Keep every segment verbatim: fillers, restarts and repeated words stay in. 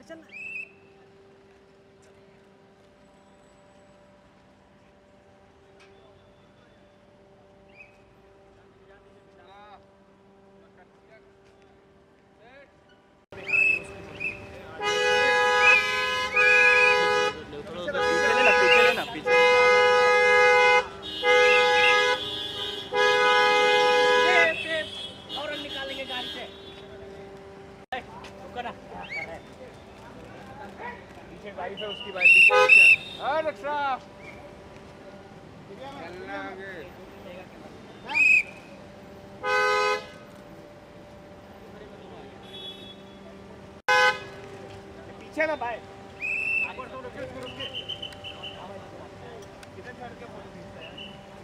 चल। बाइक है उसकी बाइक पीछे हाँ रक्षा चलना आगे पीछे ना भाई आगे तो रुके रुके किधर चढ़ के फोटो खींचता है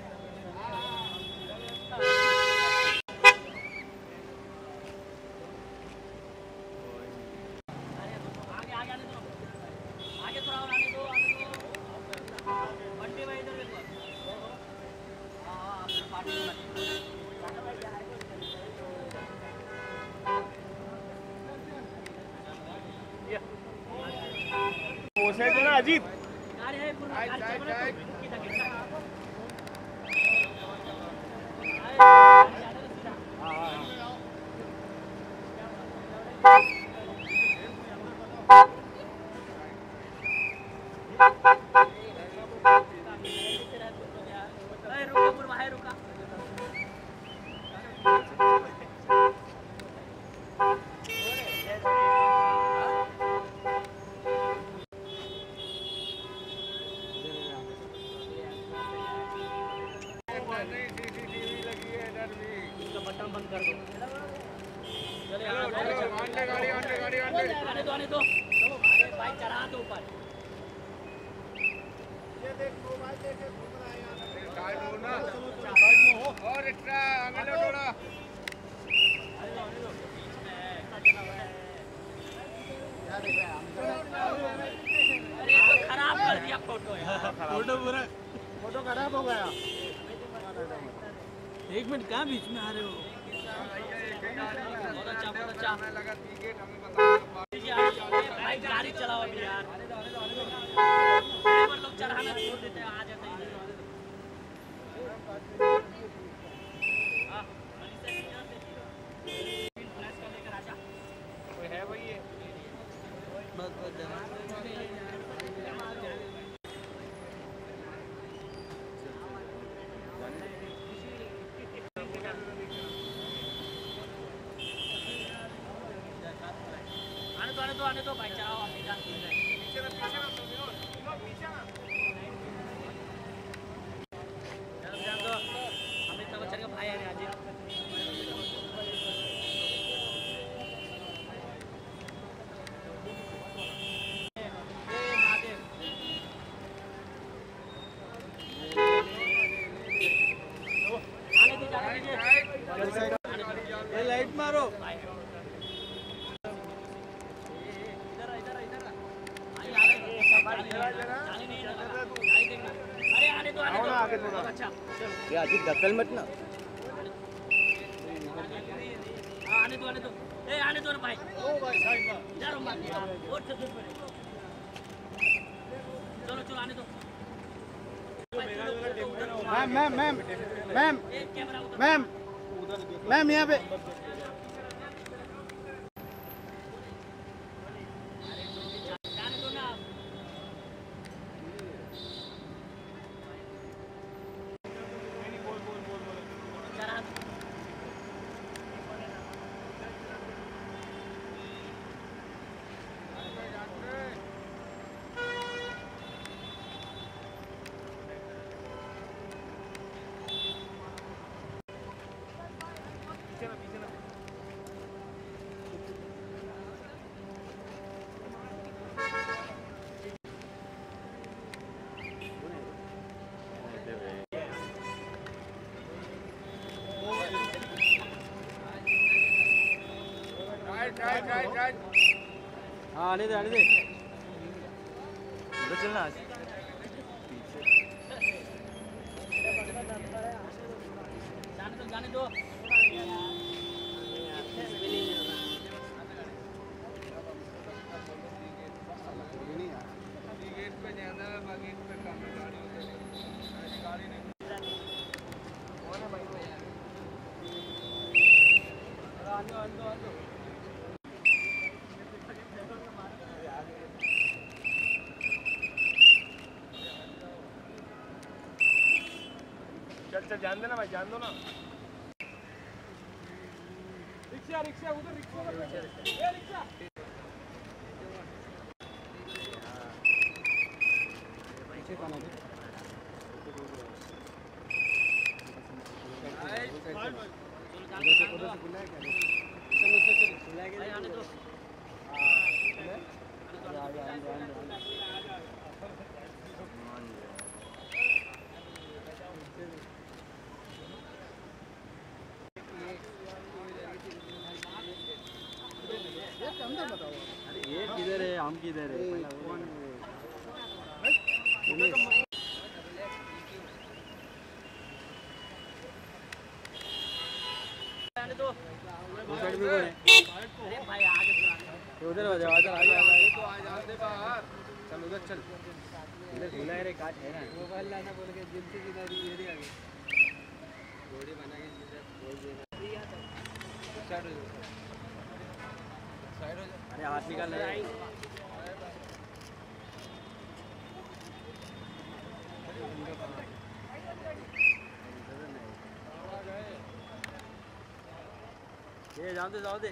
ना अजीत फोटो पूरा फोटो खराब हो गया। एक मिनट कहाँ बीच में आ रहे हो? बहुत अच्छा बहुत अच्छा लगा टिकट हमें बताओ भाई गाड़ी चलाओ अभी यार ड्राइवर लोग चढ़ाना छोड़ देते हैं आ जाते हैं हां फ्लैश कर लेकर आजा कोई है भाई ये बस बस आने दो आने दो भाई चलाओ अभी जा पीछे ना पीछे ना पीछे ना चल जान दो अमिताभ बच्चन का भाई है आज आने दो जाने दीजिए लाइट मारो ये अजीत धक्कल मत ना आने दो आने दो ए आने दो ना भाई ओ भाई साइड में यार मार दिया और से दूर चलो चलो आने दो ma'am ma'am ma'am ma'am ma'am ma'am यहाँ पे हाँ आने दे आने दे चलना जाने दो जाने दो अच्छा जान देना भाई, जान दो ना। रिक्शा रिक्शा उधर रिक्शा ये रिक्शा पीछे कौन है? उधर से उधर से खुला है क्या? चलो से खुला है क्या? आने दो। आ गया आ गया। अंदर बताओ। अरे ये किधर है, हम किधर है? पहला कौन आने दो। वो साइड में कौन है? अरे भाई आगे चलो। उधर हो जाओ, उधर आ जा। तो आ जाते बाहर। चल उधर चल। इधर खुला है रे, काट है ना। मोबाइल लाना बोल के जिम से किधर ये रे आगे बॉडी बना के सीधा बोल देना। साइड हो जाओ, साइड हो जाओ। अरे हाथ निकाल ले। ये जाओ दे, जाओ दे।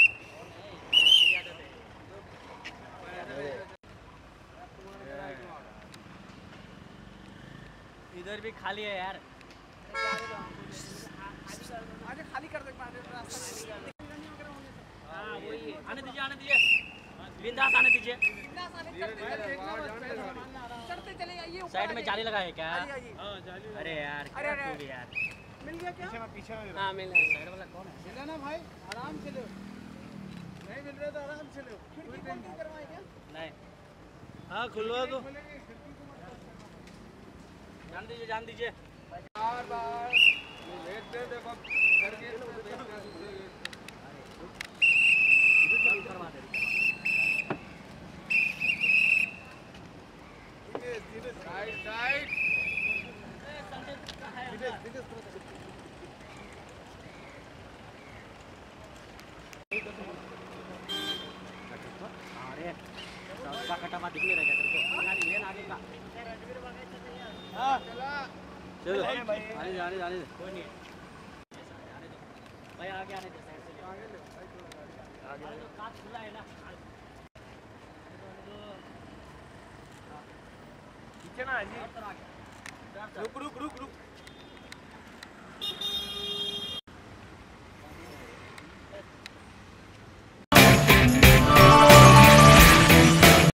इधर भी खाली है यार। आगे खाली कर दे रास्ता। हाँ वही है। आने दीजिए, आने दीजिए, बिंदास आने दीजिए। चढ़ते चले आइए। साइड में जाली लगा है क्या? हाँ जाली। अरे यार अरे, क्या तू भी यार। मिल गया क्या? पीछे पीछे हाँ मिल गया। साइड वाला कौन है? मिला ना भाई, आराम से लो। नहीं मिल रहा तो आराम से लो। खिड़की खोल के करवाए क्या? नहीं, हाँ खुलवा दो। जान दीजिए, जान दीजिए। बार बार वेट दे देखो करके करवा दे। धीरे साइड साइड धीरे धीरे अरे सबका कटापा दिख नहीं रहा क्या तेरे को? आगे लेन आगे का। हां चला चलो आने दे, आने दे, आने दे। कोई नहीं है। आने दो भाई, आगे आने दो। साइड से आगे ले भाई, आगे आने दो। कांच खुला है ना। पीछे ना जी। आगे रुक रुक रुक रुक।